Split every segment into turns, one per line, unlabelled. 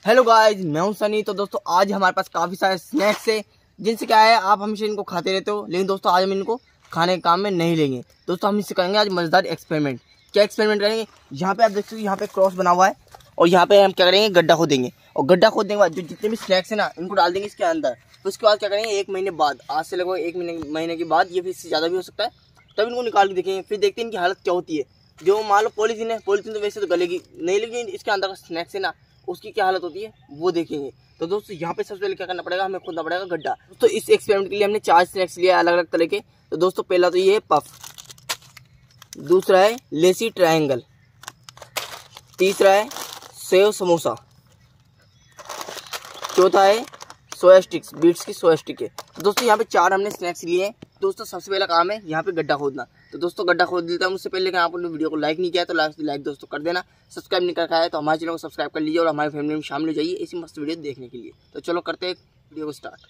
Hello guys, मैं हूं सनी। तो दोस्तों आज हमारे पास काफ़ी सारे स्नैक्स है जिनसे क्या है आप हमेशा इनको खाते रहते हो, लेकिन दोस्तों आज हम इनको खाने के काम में नहीं लेंगे। दोस्तों हम इससे करेंगे आज मज़ेदार एक्सपेरिमेंट। क्या एक्सपेरिमेंट करेंगे? यहाँ पे आप देख सकते हो, यहाँ पे क्रॉस बना हुआ है और यहाँ पे हम क्या करेंगे, गड्ढा खोदेंगे और गड्ढा खोदने के बाद जो जितने भी स्नैक्स है ना इनको डाल देंगे इसके अंदर। तो उसके बाद क्या करेंगे, 1 महीने बाद, आज से लगभग 1 महीने के बाद, ये फिर इससे ज़्यादा भी हो सकता है, तब इनको निकाल के देखेंगे। फिर देखते हैं इनकी हालत क्या होती है। जो मान लो पॉलीथीन है, पॉलीथीन तो वैसे तो गलेगी नहीं, लेकिन इसके अंदर का स्नैक्स है ना उसकी क्या हालत होती है वो देखेंगे। तो दोस्तों यहाँ पे सबसे पहले क्या करना पड़ेगा, हमें खोदना पड़ेगा गड्ढा। तो इस एक्सपेरिमेंट के लिए हमने 4 स्नैक्स लिया अलग अलग तरह के। तो दोस्तों पहला तो ये है पफ, दूसरा है लेसी ट्रायंगल, तीसरा है सेव समोसा, चौथा है सोया स्टिक्स, बीट्स की सोया स्टिक है। तो दोस्तों यहाँ पे 4 हमने स्नैक्स लिए हैं। दोस्तों सबसे पहला काम है यहाँ पे गड्ढा खोदना। तो दोस्तों गड्ढा खोद देता हूँ। उससे पहले आपने वीडियो को लाइक नहीं किया तो लाइक दोस्तों कर देना। सब्सक्राइब नहीं कर है तो हमारे चैनल को सब्सक्राइब कर लीजिए और हमारी फैमिली में शामिल हो जाइए ऐसी मस्त वीडियो देखने के लिए। तो चलो करते हैं वीडियो को स्टार्ट।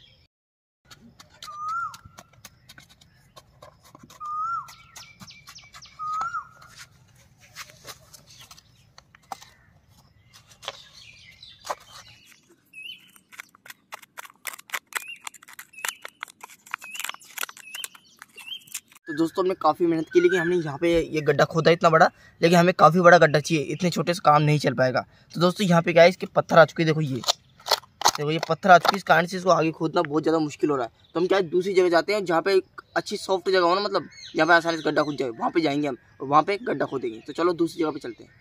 तो दोस्तों हमने काफ़ी मेहनत की, लेकिन हमने यहाँ पे ये गड्ढा खोदा इतना बड़ा, लेकिन हमें काफ़ी बड़ा गड्ढा चाहिए, इतने छोटे से काम नहीं चल पाएगा। तो दोस्तों यहाँ पे क्या है, इसके पत्थर आ चुके हैं। देखो ये पत्थर आ चुके हैं, इस कारण से इसको आगे खोदना बहुत ज़्यादा मुश्किल हो रहा है। तो हम क्या है, दूसरी जगह जाते हैं जहाँ पे अच्छी सॉफ्ट जगह हो ना, मतलब जहाँ पे आसानी से गड्ढा खुद जाए, वहाँ पे जाएंगे हम और वहाँ पे गड्ढा खोदेंगे। तो चलो दूसरी जगह पे चलते हैं।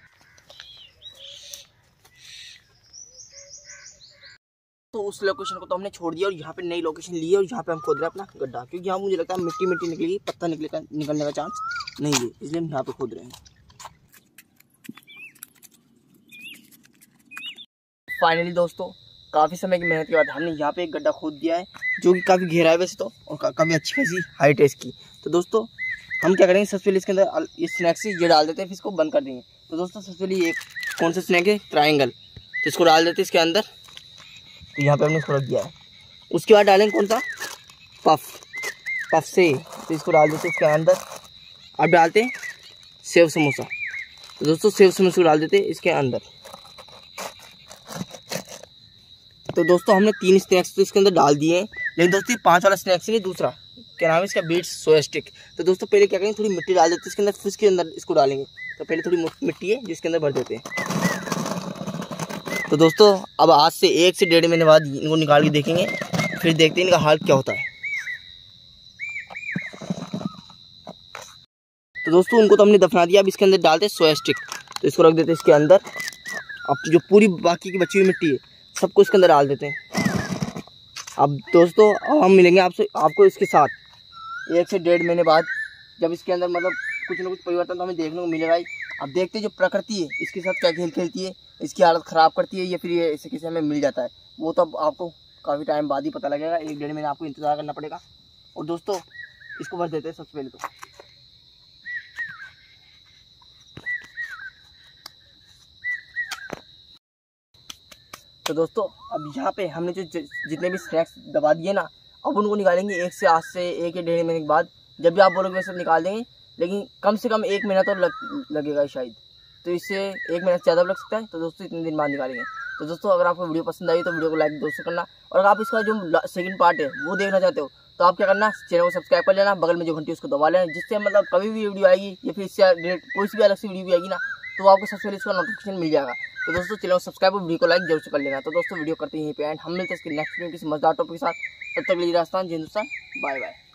तो उस लोकेशन को तो हमने छोड़ दिया और यहाँ पे नई लोकेशन ली है और यहाँ पे हम खोद रहे हैं अपना गड्ढा, क्योंकि यहाँ मुझे लगता है मिट्टी निकलेगी, पत्थर निकलने का चांस नहीं है, इसलिए हम यहाँ पे खोद रहे हैं। फाइनली दोस्तों काफ़ी समय की मेहनत के बाद हमने यहाँ पे एक गड्ढा खोद दिया है, जो कि काफ़ी गहरा है वैसे तो, और काफ़ी अच्छी खासी हाइट है इसकी। तो दोस्तों हम क्या करेंगे, सबसे पहले इसके अंदर ये स्नैक्स ये डाल देते हैं, फिर इसको बंद कर देंगे। तो दोस्तों सबसे पहले ये कौन सा स्नैक है, ट्रायंगल, तो इसको डाल देते हैं इसके अंदर। तो यहाँ पे हमने इसको रख दिया है। उसके बाद डालेंगे कौन सा, पफ से, तो इसको डाल देते हैं इसके अंदर। अब डालते हैं सेव समोसा। तो दोस्तों सेव समोसा को डाल देते हैं इसके अंदर। तो दोस्तों हमने 3 स्नैक्स तो इसके अंदर डाल दिए हैं, लेकिन दोस्तों 5 वाला स्नैक्स है दूसरा, क्या नाम है इसका, बीट्स सोया स्टिक। तो दोस्तों पहले क्या करेंगे, थोड़ी मिट्टी डाल देते हैं इसके अंदर, फिर इसके अंदर इसको डालेंगे। तो पहले थोड़ी मिट्टी है जिसके अंदर भर देते हैं। तो दोस्तों अब आज से 1 से 1.5 महीने बाद इनको निकाल के देखेंगे, फिर देखते हैं इनका हाल क्या होता है। तो दोस्तों उनको तो हमने दफना दिया, अब इसके अंदर डालते हैं सोया स्टिक। तो इसको रख देते हैं इसके अंदर। अब जो पूरी बाकी की बची हुई मिट्टी है सबको इसके अंदर डाल देते हैं। अब दोस्तों हम मिलेंगे आपको इसके साथ 1 से 1.5 महीने बाद, जब इसके अंदर मतलब कुछ ना कुछ परिवर्तन तो हमें देखने को मिलेगा ही। अब देखते हैं जो प्रकृति है इसके साथ क्या खेल खेलती है, इसकी हालत ख़राब करती है या फिर ये इसे किसी हमें मिल जाता है, वो तो अब आपको काफ़ी टाइम बाद ही पता लगेगा। 1-1.5 महीने आपको इंतज़ार करना पड़ेगा। और दोस्तों इसको भर देते हैं सबसे पहले तो दोस्तों अब यहाँ पे हमने जो जितने भी स्नैक्स दबा दिए ना, अब उनको निकालेंगे आज से 1 या 1.5 महीने के बाद। जब भी आप बोलोगे वैसे निकाल देंगे, लेकिन कम से कम 1 महीना तो लगेगा शायद, तो इससे 1 महीना से ज़्यादा लग सकता है। तो दोस्तों इतने दिन बाद निकालेंगे। तो दोस्तों अगर आपको वीडियो पसंद आई तो वीडियो को लाइक दोस्तों करना, और अगर आप इसका जो सेकंड पार्ट है वो देखना चाहते हो तो आप क्या करना, चैनल को सब्सक्राइब कर लेना, बगल में जो घंटी उसको दबा लेना, जिससे मतलब कभी भी वीडियो आएगी या फिर इससे कोई सी भी अलग सी वीडियो भी आएगी ना, तो आपको सबसे पहले इसका नोटिफिकेशन मिल जाएगा। तो दोस्तों चैनल को सब्सक्राइब और वीडियो को लाइक जरूर से कर लेना। तो दोस्तों वीडियो करते हैं यहीं पे एंड, हम मिलते हैं इसके नेक्स्ट वीडियो किसी मजेदार टॉपिक के साथ। तब तक के लिए राजस्थान, जय हिंदुस्तान, बाय बाय।